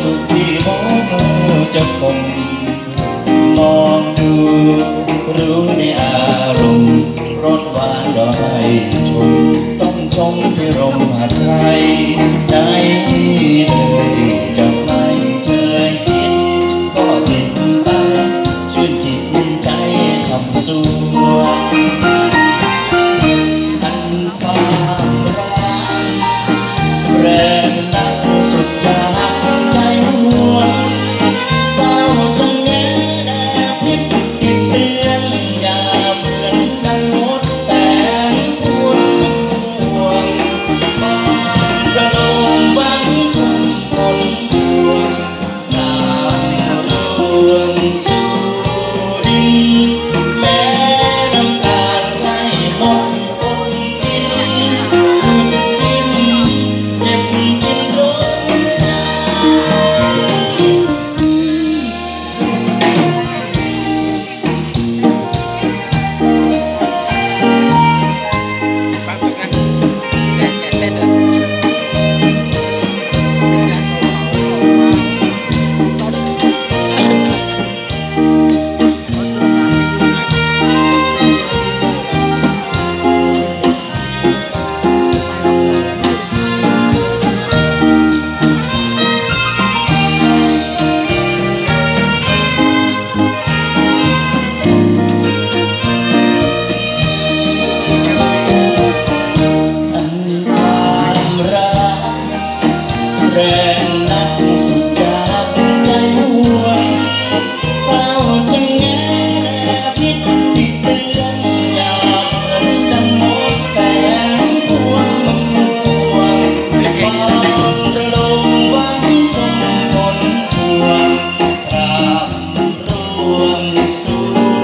ทุกที่มองจะคงมองดูรู้ในอารมณ์ร้อนหวานรอให้ชมต้องชมที่รมหาไทยใจเลยจะไม่เชยชิดก็ผิดไปชื่นจิตใจทำสัวอันความรักแรงนักสุดจากใจห่วงเฝ้าชะแงแนวพิษติดเตือนอย่าเหมือนดังมดแฝงพวงห่วงมองระลมหวังชมผลพวงตามรวงสู่ดินแม้น้ำตาไหลหมดอดกินสุดสิ้นเจ็บกินร้อนใจฟังตรงนั้นเต้นเลยอันความรักแรงนักสุดจากใจห่วงเฝ้าชะแงแนวพิษติดเตือนอย่าเหมือนดังมดแฝงพวงห่วงมองระลมหวังชมผลพวงตรามรวงสู่